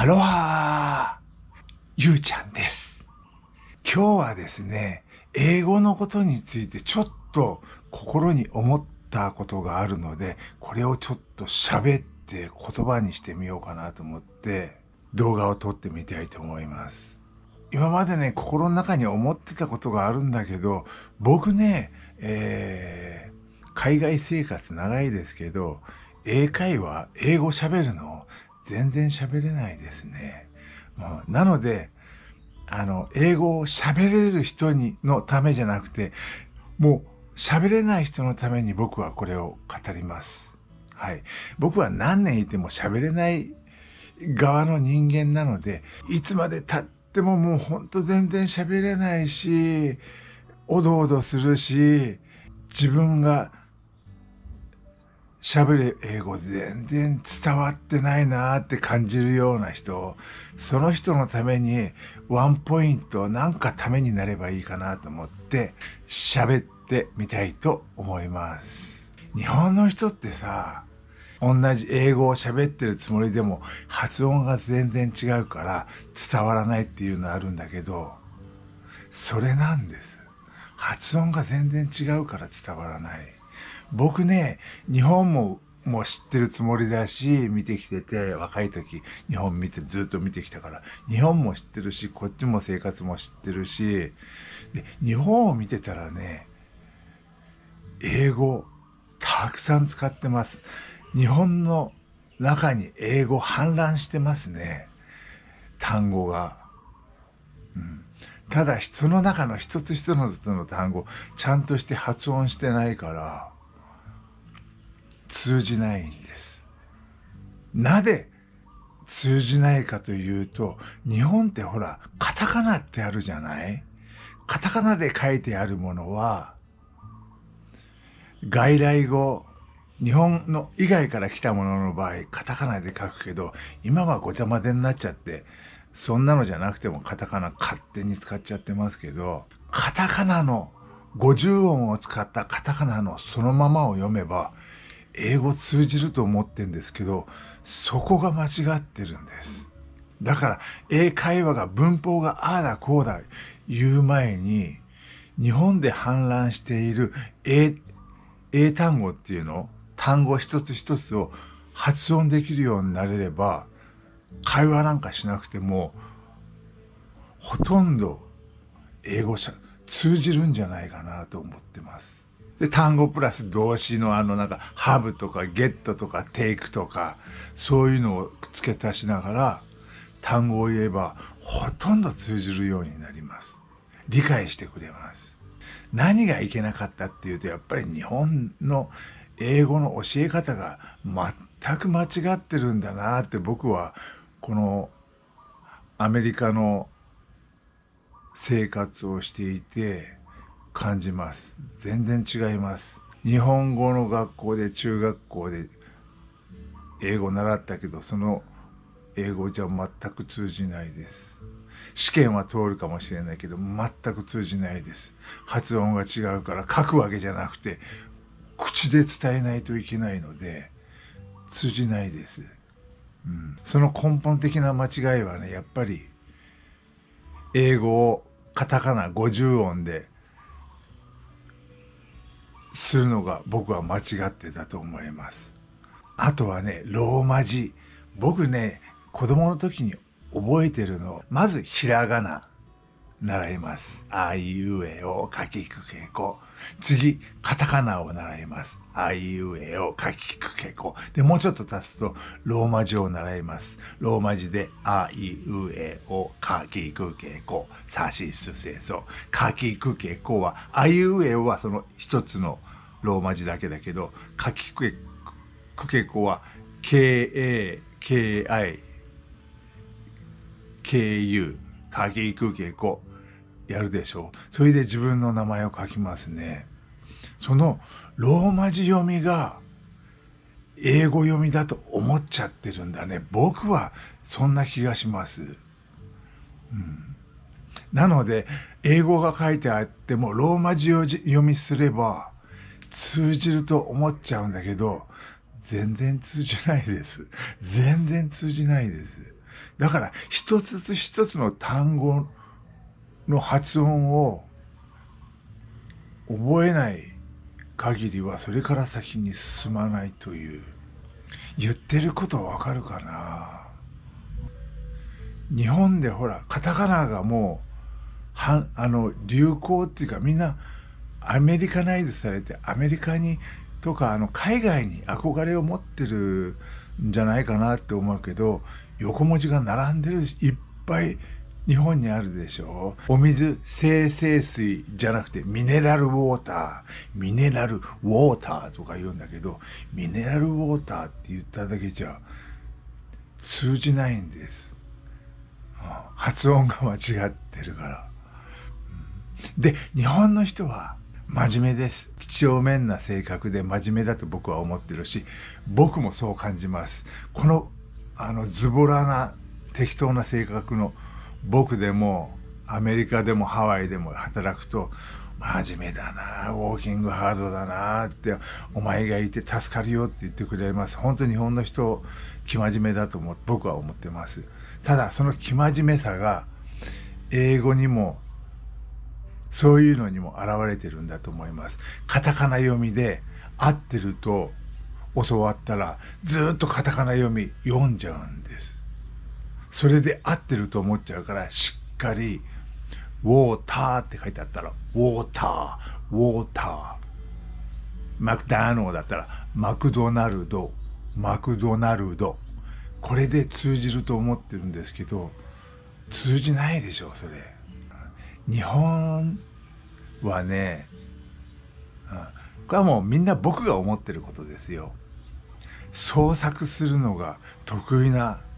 アロハゆうちゃんです。今日はですね、英語のことについてちょっと心に思ったことがあるので、これをちょっと喋って言葉にしてみようかなと思って動画を撮ってみたいと思います。今までね、心の中に思ってたことがあるんだけど、僕ね、海外生活長いですけど、英会話、英語喋るの全然喋れないですね。なので、英語を喋れる人のためじゃなくて、もう喋れない人のために僕はこれを語ります。はい。僕は何年いても喋れない側の人間なので、いつまで経ってももうほんと全然喋れないし、おどおどするし、自分が喋る英語全然伝わってないなーって感じるような人、その人のためにワンポイントなんかためになればいいかなと思って喋ってみたいと思います。日本の人ってさ、同じ英語を喋ってるつもりでも発音が全然違うから伝わらないっていうのあるんだけど、それなんです。発音が全然違うから伝わらない。僕ね、日本も知ってるつもりだし、見てきてて、若い時、日本ずっと見てきたから、日本も知ってるし、こっちも生活も知ってるし、で、日本を見てたらね、英語、たくさん使ってます。日本の中に英語氾濫してますね。単語が。ただ、その中の一つ一つの単語、ちゃんとして発音してないから、通じないんです。なぜ通じないかというと、日本ってほら、カタカナってあるじゃない？カタカナで書いてあるものは、外来語、日本の以外から来たものの場合、カタカナで書くけど、今はごちゃ混ぜになっちゃって、そんなのじゃなくてもカタカナ勝手に使っちゃってますけど、カタカナの50音を使ったカタカナのそのままを読めば、英語通じると思ってんですけど、そこが間違ってるんです。だから、英会話が文法がああだこうだ言う前に、日本で氾濫している英単語っていうの、単語一つ一つを発音できるようになれれば、会話なんかしなくても、ほとんど英語通じるんじゃないかなと思ってます。で、単語プラス動詞のハブとかゲットとかテイクとか、そういうのを付け足しながら、単語を言えば、ほとんど通じるようになります。理解してくれます。何がいけなかったっていうと、やっぱり日本の英語の教え方が全く間違ってるんだなって僕は、このアメリカの生活をしていて、感じます。全然違います。日本語の学校で中学校で英語習ったけど、その英語じゃ全く通じないです。試験は通るかもしれないけど、全く通じないです。発音が違うから書くわけじゃなくて、口で伝えないといけないので、通じないです。その根本的な間違いはね、やっぱり、英語をカタカナ50音でするのが僕は間違ってたと思います。あとはね、ローマ字。僕ね、子供の時に覚えてるの、まずひらがな習います。あいうえおかきくけこ。次、カタカナを習います。あいうえおかきくけこ。で、もうちょっと経つと、ローマ字を習います。ローマ字で、あいうえおかきくけこ。さしすせそ。かきくけこは、あいうえおはその一つのローマ字だけだけど、かきくけこは、KA、KI、KU、かきくけこ。やるでしょう。それで自分の名前を書きますね。そのローマ字読みが英語読みだと思っちゃってるんだね。僕はそんな気がします。なので、英語が書いてあってもローマ字を読みすれば通じると思っちゃうんだけど、全然通じないです。全然通じないです。 だから一つ一つの単語の発音を覚えない限りはそれから先に進まないという。言ってることわかるかな。日本でほらカタカナがもう流行っていうか、みんなアメリカナイズされて、アメリカにとか海外に憧れを持ってるんじゃないかなって思うけど、横文字が並んでるし、いっぱい日本にあるでしょ。お水、精製水じゃなくてミネラルウォーター、ミネラルウォーターとか言うんだけど、ミネラルウォーターって言っただけじゃ通じないんです。発音が間違ってるから。で、日本の人は真面目です。几帳面な性格で真面目だと僕は思ってるし、僕もそう感じます。このズボラな適当な性格の僕でもアメリカでもハワイでも働くと、真面目だな、ウォーキングハードだなって、お前がいて助かるよって言ってくれます。本当に日本の人生真面目だと僕は思ってます。ただその生真面目さが英語にもそういうのにも現れてるんだと思います。カタカナ読みで合ってると教わったらずっとカタカナ読み読んじゃうんです。それで合ってると思っちゃうから、しっかりウォーターって書いてあったらウォーター、ウォーター。マクダーノーだったらマクドナルド、マクドナルド。これで通じると思ってるんですけど、通じないでしょ、それ。日本はね、これはもうみんな僕が思ってることですよ。創作するのが得意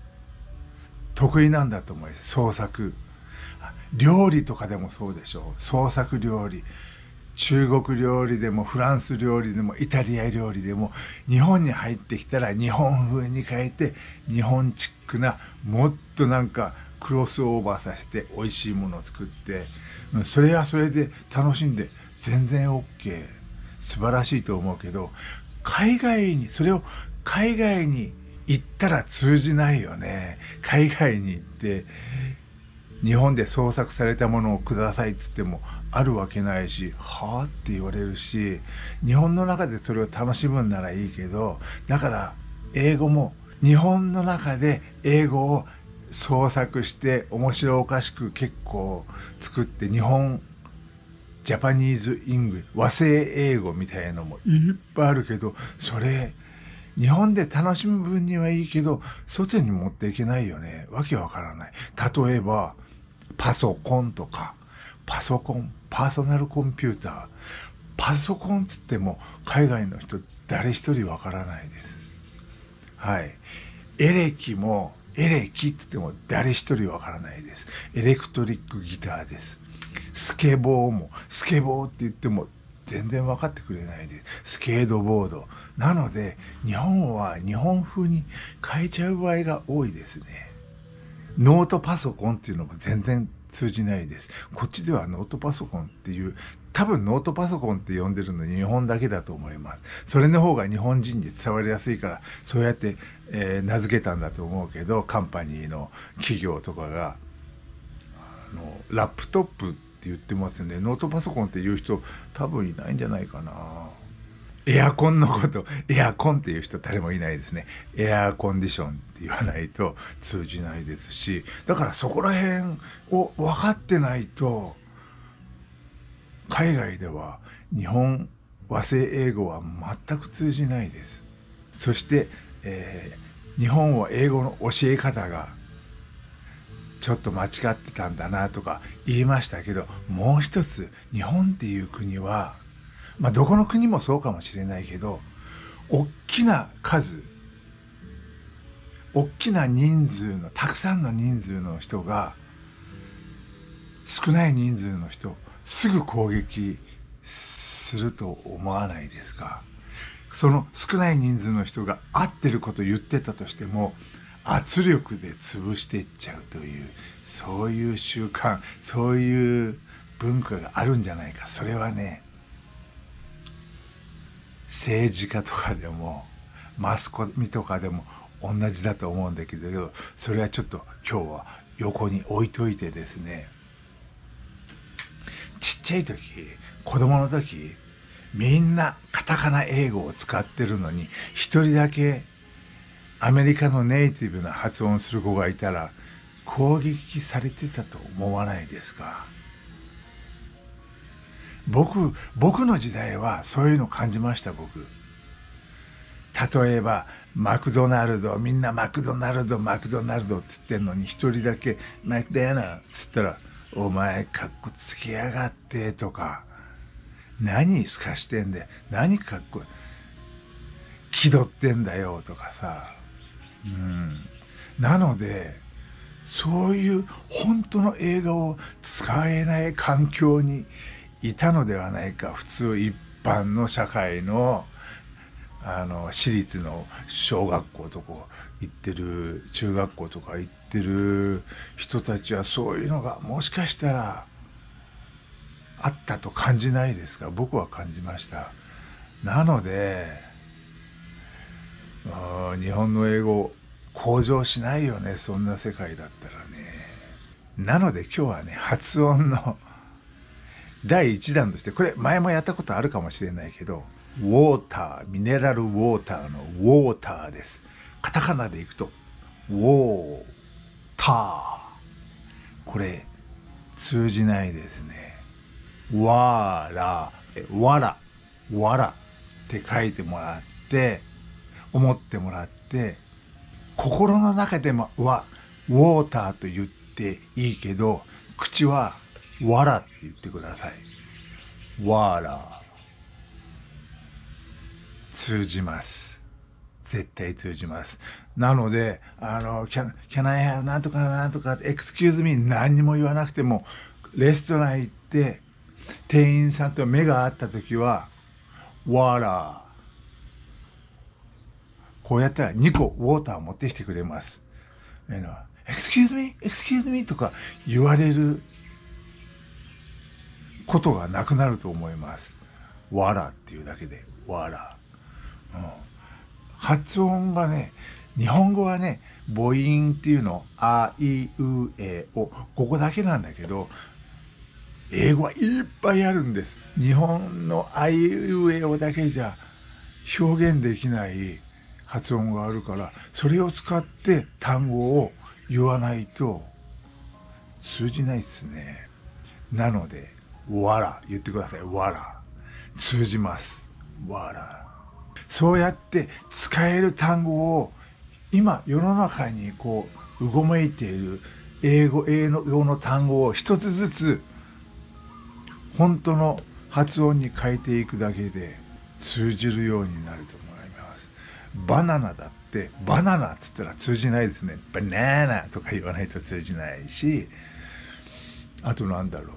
なんだと思います。創作。料理とかでもそうでしょう。創作料理。中国料理でもフランス料理でもイタリア料理でも、日本に入ってきたら日本風に変えて、日本チックな、もっとなんかクロスオーバーさせて美味しいものを作って、それはそれで楽しんで全然 OK。素晴らしいと思うけど、それを海外に行ったら通じないよね。海外に行って、日本で創作されたものをくださいって言ってもあるわけないし、はぁって言われるし、日本の中でそれを楽しむんならいいけど、だから英語も日本の中で英語を創作して面白おかしく結構作って、ジャパニーズ・イングリッシュ、和製英語みたいなのもいっぱいあるけど、それ日本で楽しむ分にはいいけど、外に持っていけないよね。わけわからない。例えばパソコンとか、パソコン、パーソナルコンピューター。パソコンっつっても海外の人誰一人わからないです。はい。エレキって言っても誰一人わからないです。エレクトリックギターです。スケボーって言っても全然分かってくれないです。スケートボード。なので、日本は日本風に変えちゃう場合が多いですね。ノートパソコンっていうのも全然通じないです。こっちではノートパソコンっていう、多分ノートパソコンって呼んでるの日本だけだと思います。それの方が日本人に伝わりやすいから、そうやって、名付けたんだと思うけど、カンパニーの企業とかが、ラップトップって言ってますよね。ノートパソコンって言う人多分いないんじゃないかな。エアコンのこと、エアコンっていう人誰もいないですね。エアコンディションって言わないと通じないですし、だからそこら辺を分かってないと、海外では和製英語は全く通じないです。そして、日本は英語の教え方がちょっと間違ってたんだなとか言いましたけど、もう一つ、日本っていう国は、どこの国もそうかもしれないけど、大きな人数の、たくさんの人数の人が、少ない人数の人、すぐ攻撃すると思わないですか？その少ない人数の人が合ってること言ってたとしても、圧力で潰していっちゃうという、そういう習慣、そういう文化があるんじゃないか。それはね、政治家とかでもマスコミとかでも同じだと思うんだけど、それはちょっと今日は横に置いといてですね、ちっちゃい時、子供の時、みんなカタカナ英語を使ってるのに、一人だけアメリカのネイティブな発音する子がいたら攻撃されてたと思わないですか？僕の時代はそういうの感じました、僕。例えば、マクドナルド、みんなマクドナルド、マクドナルドって言ってんのに、一人だけマクドナルドっつったら、お前かっこつけやがってとか、何すかしてんだよ、何かっこ気取ってんだよとかさ。なので、そういう本当の映画を使えない環境にいたのではないか。普通一般の社会の私立の小学校とか行ってる、中学校とか行ってる人たちはそういうのがもしかしたらあったと感じないですか？僕は感じました。なので、日本の英語向上しないよね、そんな世界だったらね。なので今日はね、発音の第1弾として、これ前もやったことあるかもしれないけど、ウォーター、ミネラルウォーターのウォーターです。カタカナでいくと、ウォーター。これ、通じないですね。わら、わらって書いてもらって、思ってもらって、心の中でもウォーターと言っていいけど、口はわらって言ってください。わら。通じます。絶対通じます。なので、can I have なんとかなんとか、excuse me 何にも言わなくても、レストラン行って、店員さんと目が合った時は、わら。こうやったら2個ウォーターを持ってきてくれます。excuse me とか言われることがなくなると思います。わらっていうだけで、わら。発音がね、日本語はね、母音っていうの、あいうえお、ここだけなんだけど、英語はいっぱいあるんです。日本のあいうえおだけじゃ表現できない発音があるから、それを使って単語を言わないと通じないっすね。なので、わら、言ってください。わら。通じます。わら。そうやって使える単語を今世の中にこううごめいている英語の単語を一つずつ本当の発音に変えていくだけで通じるようになると思います。バナナだってバナナっつったら通じないですね。バナナとか言わないと通じないし、あとなんだろう。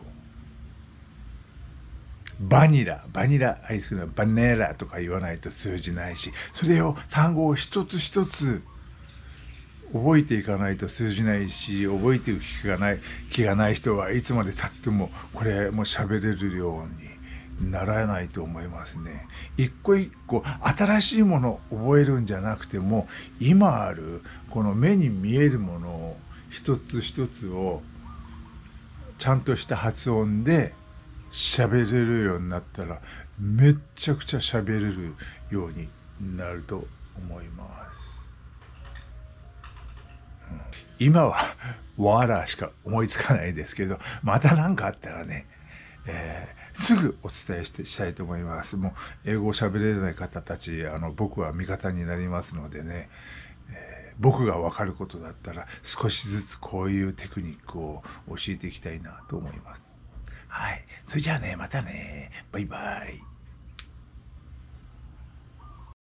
バニラアイスクリーム、バネラとか言わないと通じないし、それを単語を一つ一つ覚えていかないと通じないし、覚えていく気がない人はいつまで経ってもこれも喋れるようにならないと思いますね。一個一個新しいものを覚えるんじゃなくても、今あるこの目に見えるものを一つ一つをちゃんとした発音で喋れるようになったら、めっちゃくちゃ喋れるようになると思います。今はわらしか思いつかないですけど、また何かあったらね、すぐお伝えしたいと思います。もう英語を喋れない方たち、僕は味方になりますのでね、僕が分かることだったら少しずつこういうテクニックを教えていきたいなと思います。はい。それじゃあね、またね。バイバイ。